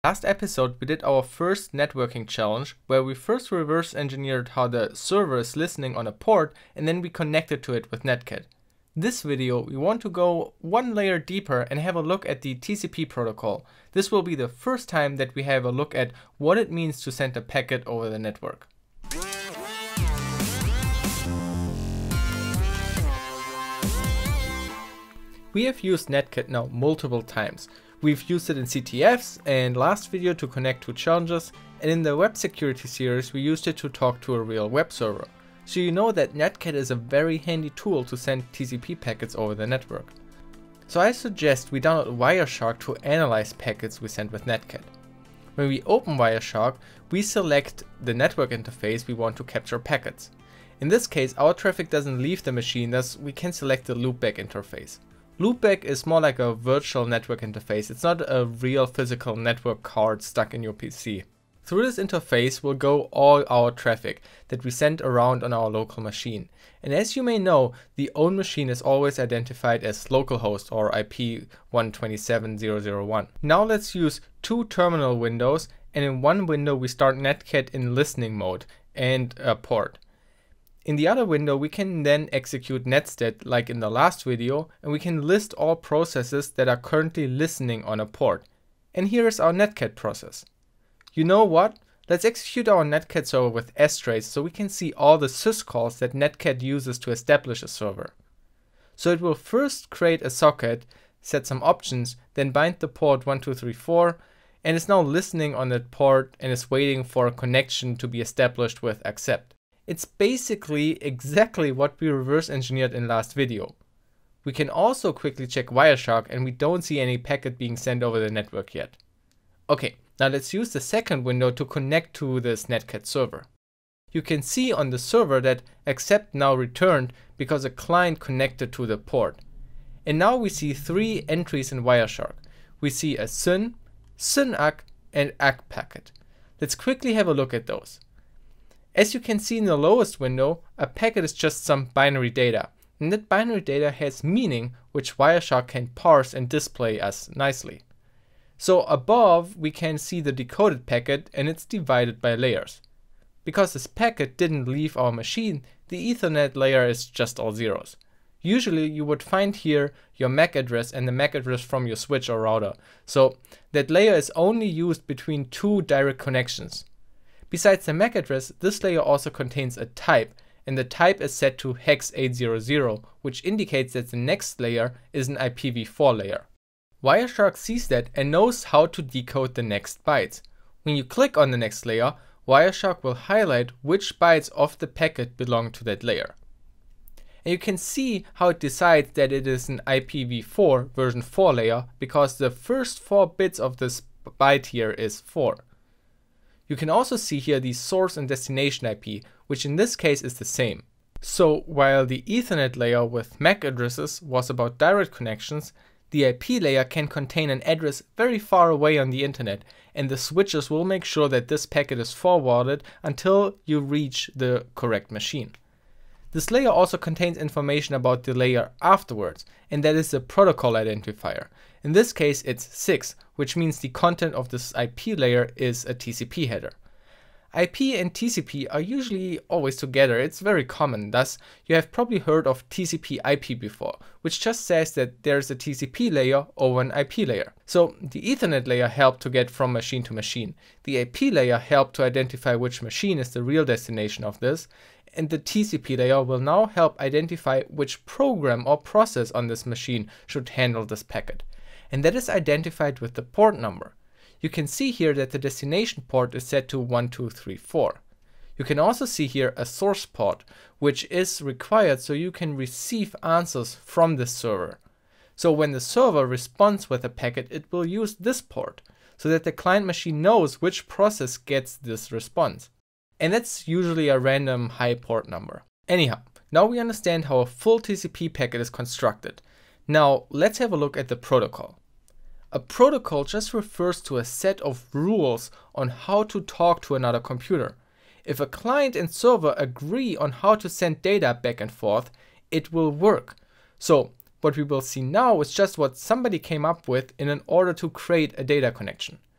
Last episode we did our first networking challenge where we first reverse engineered how the server is listening on a port and then we connected to it with Netcat. This video we want to go one layer deeper and have a look at the TCP protocol. This will be the first time that we have a look at what it means to send a packet over the network. We have used Netcat now multiple times. We've used it in CTFs and last video to connect to challenges, and in the web security series we used it to talk to a real web server. So you know that Netcat is a very handy tool to send TCP packets over the network. So I suggest we download Wireshark to analyze packets we send with Netcat. When we open Wireshark, we select the network interface we want to capture packets. In this case, our traffic doesn't leave the machine, thus we can select the loopback interface. Loopback is more like a virtual network interface, it's not a real physical network card stuck in your PC. Through this interface will go all our traffic that we send around on our local machine. And as you may know, the own machine is always identified as localhost or IP 127.0.0.1. Now let's use two terminal windows, and in one window we start Netcat in listening mode and a port. In the other window we can then execute netstat like in the last video, and we can list all processes that are currently listening on a port. And here is our Netcat process. You know what? Let's execute our Netcat server with strace so we can see all the syscalls that Netcat uses to establish a server. So it will first create a socket, set some options, then bind the port 1234, and is now listening on that port and is waiting for a connection to be established with accept. It's basically exactly what we reverse engineered in last video. We can also quickly check Wireshark and we don't see any packet being sent over the network yet. Okay, now let's use the second window to connect to this Netcat server. You can see on the server that accept now returned because a client connected to the port. And now we see three entries in Wireshark. We see a SYN, SYN-ACK and ACK packet. Let's quickly have a look at those. As you can see in the lowest window, a packet is just some binary data, and that binary data has meaning which Wireshark can parse and display us nicely. So above we can see the decoded packet and it's divided by layers. Because this packet didn't leave our machine, the Ethernet layer is just all zeros. Usually you would find here your MAC address and the MAC address from your switch or router, so that layer is only used between two direct connections. Besides the MAC address, this layer also contains a type, and the type is set to hex 800, which indicates that the next layer is an IPv4 layer. Wireshark sees that and knows how to decode the next bytes. When you click on the next layer, Wireshark will highlight which bytes of the packet belong to that layer. And you can see how it decides that it is an IPv4 version 4 layer because the first 4 bits of this byte here is 4. You can also see here the source and destination IP, which in this case is the same. So while the Ethernet layer with MAC addresses was about direct connections, the IP layer can contain an address very far away on the internet, and the switches will make sure that this packet is forwarded until you reach the correct machine. This layer also contains information about the layer afterwards, and that is the protocol identifier. In this case it's 6, which means the content of this IP layer is a TCP header. IP and TCP are usually always together, it's very common, thus you have probably heard of TCP IP before, which just says that there's a TCP layer over an IP layer. So the Ethernet layer helped to get from machine to machine, the IP layer helped to identify which machine is the real destination of this, and the TCP layer will now help identify which program or process on this machine should handle this packet. And that is identified with the port number. You can see here that the destination port is set to 1234. You can also see here a source port, which is required so you can receive answers from the server. So when the server responds with a packet, it will use this port, so that the client machine knows which process gets this response. And that's usually a random high port number. Anyhow, now we understand how a full TCP packet is constructed. Now let's have a look at the protocol. A protocol just refers to a set of rules on how to talk to another computer. If a client and server agree on how to send data back and forth, it will work. So what we will see now is just what somebody came up with in order to create a data connection.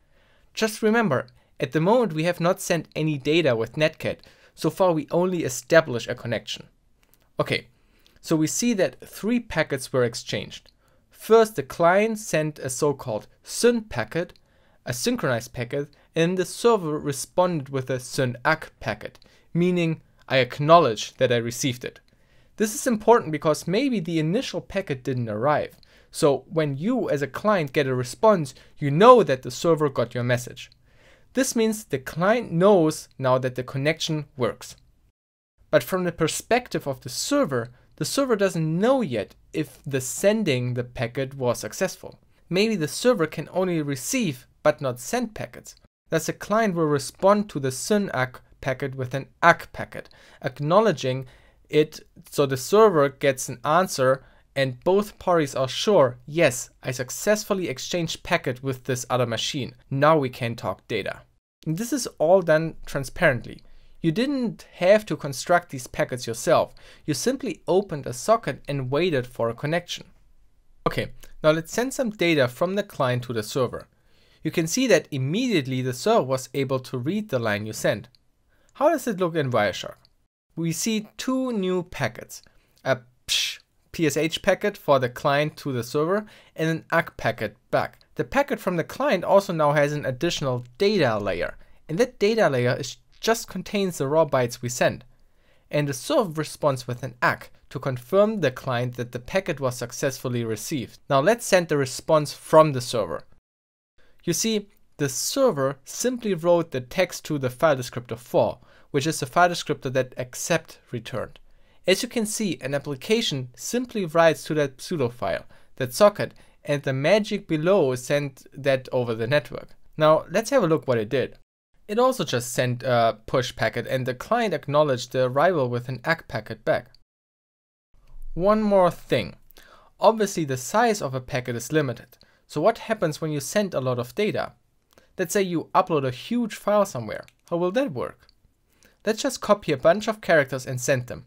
Just remember, at the moment we have not sent any data with Netcat, so far we only establish a connection. Okay, so we see that 3 packets were exchanged. First, the client sent a so-called syn packet, a synchronized packet, and the server responded with a syn-ac packet, meaning I acknowledge that I received it. This is important because maybe the initial packet didn't arrive. So when you as a client get a response, you know that the server got your message. This means the client knows now that the connection works. But from the perspective of the server doesn't know yet if the sending the packet was successful. Maybe the server can only receive but not send packets. Thus the client will respond to the syn-ac packet with an ac packet, acknowledging it, so the server gets an answer and both parties are sure, yes, I successfully exchanged packet with this other machine. Now we can talk data. And this is all done transparently. You didn't have to construct these packets yourself. You simply opened a socket and waited for a connection. Okay, now let's send some data from the client to the server. You can see that immediately the server was able to read the line you sent. How does it look in Wireshark? We see 2 new packets, a PSH packet for the client to the server and an ACK packet back. The packet from the client also now has an additional data layer, and that data layer just contains the raw bytes we send. And the server responds with an ACK to confirm the client that the packet was successfully received. Now let's send the response from the server. You see, the server simply wrote the text to the file descriptor 4, which is the file descriptor that accept returned. As you can see, an application simply writes to that pseudo file, that socket, and the magic below sent that over the network. Now let's have a look what it did. It also just sent a push packet and the client acknowledged the arrival with an ACK packet back. One more thing. Obviously the size of a packet is limited. So what happens when you send a lot of data? Let's say you upload a huge file somewhere. How will that work? Let's just copy a bunch of characters and send them.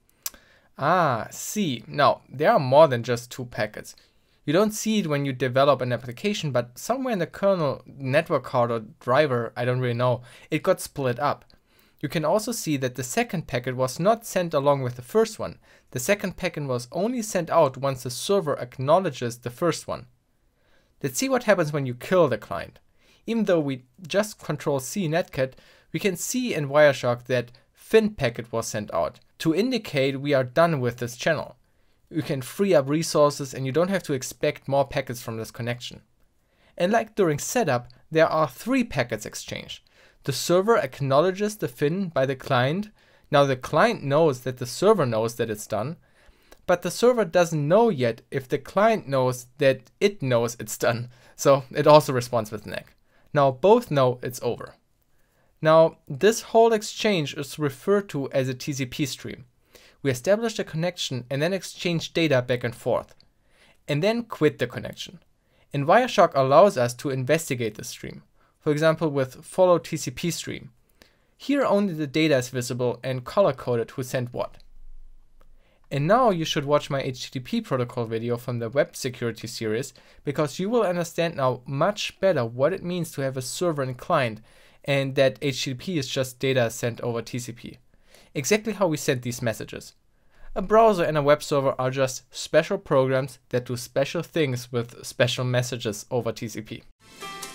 Ah, see. Now, there are more than just 2 packets. You don't see it when you develop an application, but somewhere in the kernel, network card or driver, I don't really know, it got split up. You can also see that the second packet was not sent along with the first one. The second packet was only sent out once the server acknowledges the first one. Let's see what happens when you kill the client. Even though we just Control-C Netcat, we can see in Wireshark that fin packet was sent out to indicate we are done with this channel. You can free up resources and you don't have to expect more packets from this connection. And like during setup, there are 3 packets exchanged. The server acknowledges the fin by the client. Now the client knows that the server knows that it's done, but the server doesn't know yet if the client knows that it knows it's done. So it also responds with an ACK. Now both know it's over. Now this whole exchange is referred to as a TCP stream. We establish a connection and then exchange data back and forth, and then quit the connection. And Wireshark allows us to investigate the stream, for example with follow TCP stream. Here only the data is visible and color-coded who sent what. And now you should watch my HTTP protocol video from the web security series, because you will understand now much better what it means to have a server and client, and that HTTP is just data sent over TCP. Exactly how we send these messages. A browser and a web server are just special programs that do special things with special messages over TCP.